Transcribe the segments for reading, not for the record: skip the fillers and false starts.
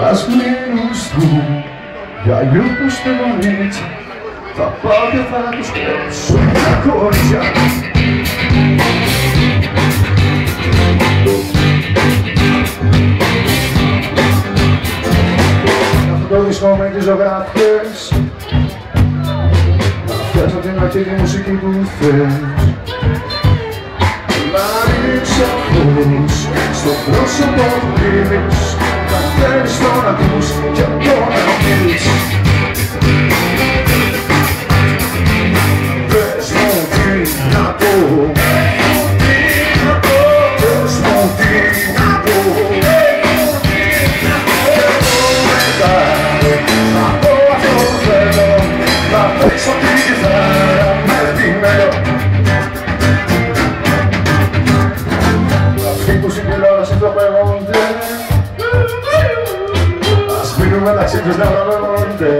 Ας μείνουν για αλλιώς πως θέλουν έτσι. Θα πάω και θα τους κλέψω τα κορίτσια. Αυτό το δίσκο με τις ζωγραφιές να φτιάξω την αρχή τη μουσική που θες. Να ρίξω φως στο πρόσωπο που κρύβεις. Να θέλεις το να ακούς και το να μιλείς. Πες μου τι να πω. Πες μου τι να πω. Και εγώ μετά θα πω αυτό που θέλω. Να παίξω την κιθάρα με τη μελό. Αυτοί που στην τηλεόραση το παιγόνται, ας μείνουν μεταξύ τους να βραβεύονται.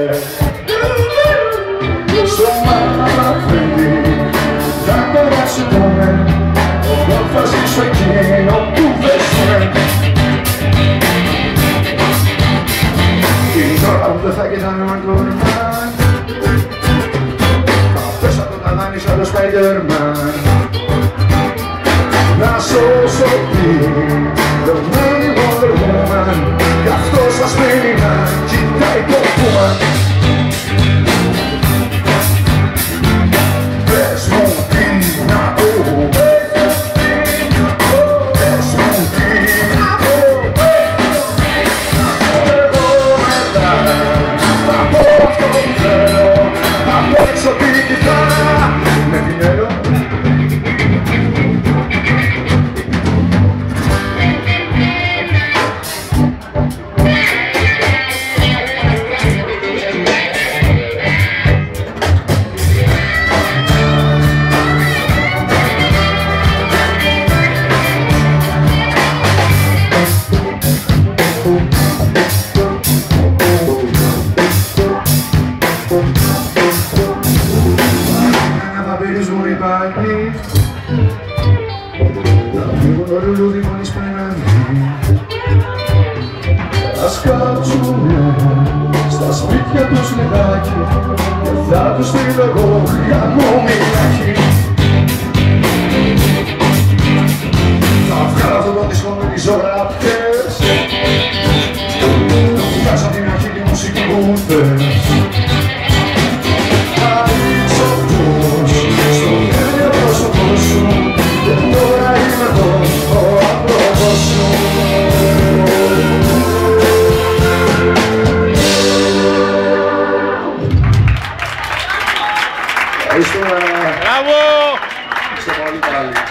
Στο μαθαίνει θα περάσουμε, εγώ θα ζήσω εκείνο που θέσουμε. Την ώρα που δεν θα κοιτάνε με κόρμα, θα πέσω από το ταβάνι σαν το Spider-Man. Να σώσω το money Wonder Woman, κι αυτός θα σπίνει να κοιτάει το πούμα. Πες μου τι να πω. Πες μου τι να πω. Εγώ μετά θα πω αυτό που θέλω. Θα παίξω την κιθάρα με την ελό. Να φύγουν το λουλούδι μόλις περνάνε. Ας κάτσουνε στα σπίτια τους λιγάκι και θα τους στείλω εγώ γάμο μιλάκι. Θα βγάλω αυτό το δίσκο με τις ζωγραφιές. Θα φτιάξω την αρχή τη μουσική που θες. Μπράβο! Ευχαριστώ πολύ πάλι.